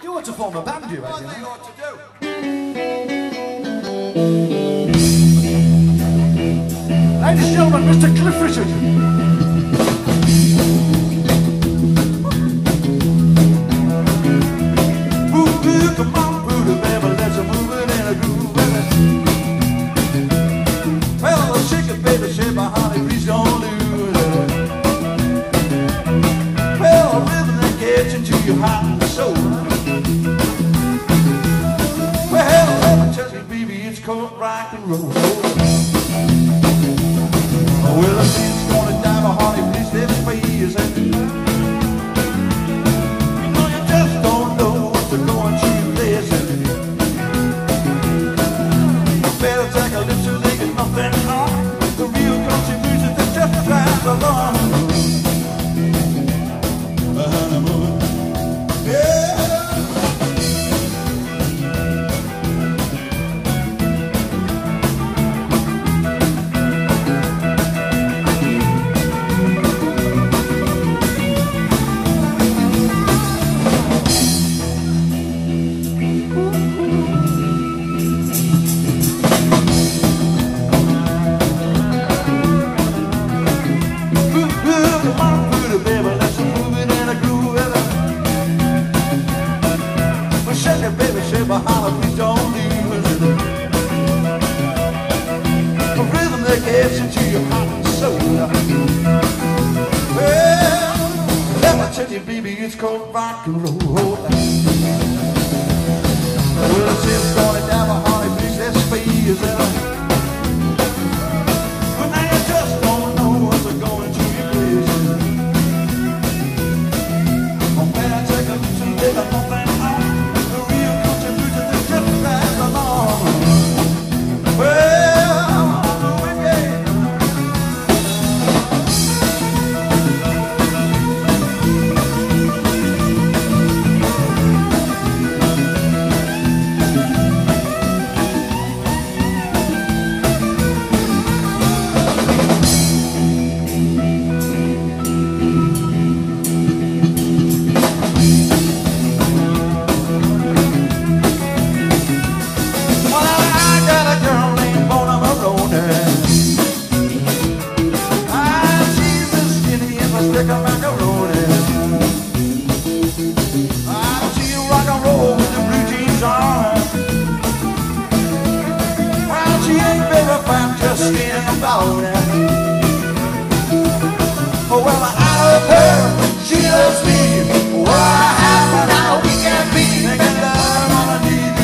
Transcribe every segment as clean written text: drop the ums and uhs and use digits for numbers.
You ought to form a band, you What reckon? they ought to do. Ladies and gentlemen, Mr. Cliff Richard. Come on, Rudy, baby, let's move it in a groove, baby. Well, shake it, baby, shake my honey, please don't lose it. Well, a rhythm that gets into your heart and soul. Well, let me tell you, baby, it's called rock and roll. Well, I see it's gonna die, my honey, please let me please it. You know you just don't know what's going to. Better take a lip to they get nothing wrong. The real country music that just drives along. Yeah. Baby, shake my heart, please don't lose it. A rhythm that gets into your heart and soul. Well, let me tell you, baby, it's called rock and roll. Well, it's just gonna die, my honey, please let's face it. But now you just don't know what's going to your place. Oh, man, I take a look to live, I'm not that hard. Oh, well, I love her, she loves me. What happened now we can be making love on a TV.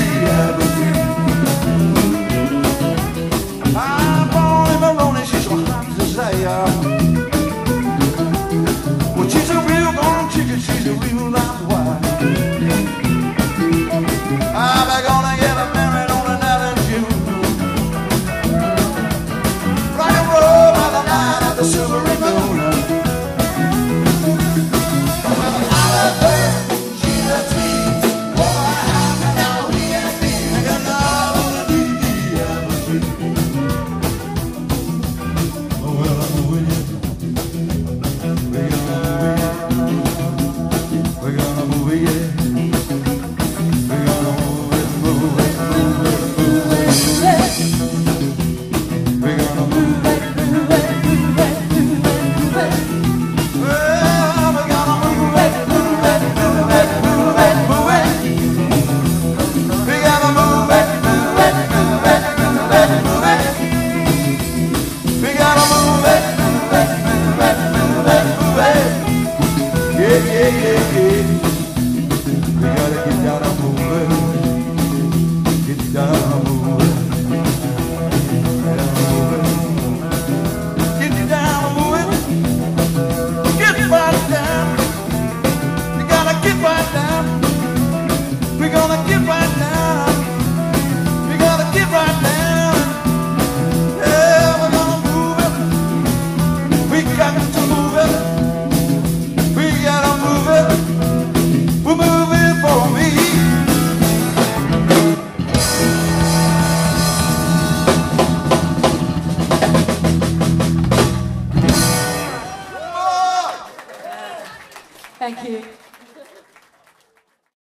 I'm born in Maloney, she's so hot to say. Well, she's a real gone chicken, she's a real live wire.